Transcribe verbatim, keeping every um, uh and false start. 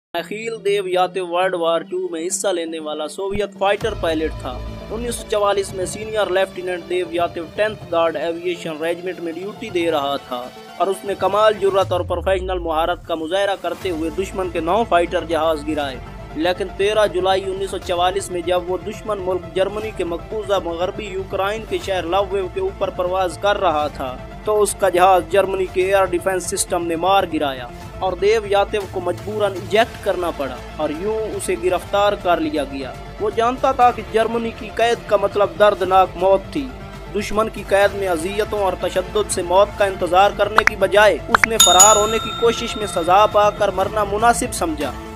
Mikhail Devyatayev world war two में हिस्सा लेने वाला सोवियत फाइटर पायलट था। उन्नीस सौ चवालीस में senior lieutenant Devyatayev tenth guard aviation regiment में ड्यूटी दे रहा था और उसने कमाल जुर्रत और प्रोफेशनल मुहारत का मुजाहरा करते हुए दुश्मन के नौ फाइटर जहाज गिराए। लेकिन तेरह जुलाई उन्नीस सौ चवालीस में जब वो दुश्मन मुल्क जर्मनी के मकबूजा मगरबी यूक्रेन के शहर लव्व के ऊपर परवाज कर रहा था तो उसका जहाज जर्मनी के एयर डिफेंस सिस्टम ने मार गिराया और देव यातेव को मजबूरन इजेक्ट करना पड़ा और यूं उसे गिरफ्तार कर लिया गया। वो जानता था कि जर्मनी की कैद का मतलब दर्दनाक मौत थी। दुश्मन की कैद में अजियतों और तशद्दुद से मौत का इंतजार करने की बजाय उसने फरार होने की कोशिश में सजा पाकर मरना मुनासिब समझा।